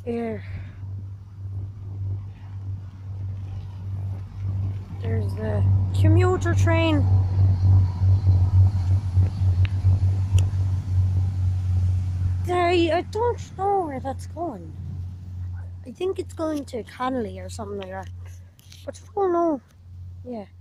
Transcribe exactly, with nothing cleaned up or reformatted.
Here. There's the commuter train. There, I don't know where that's going. I think it's going to Connolly or something like that. But I don't know. Yeah.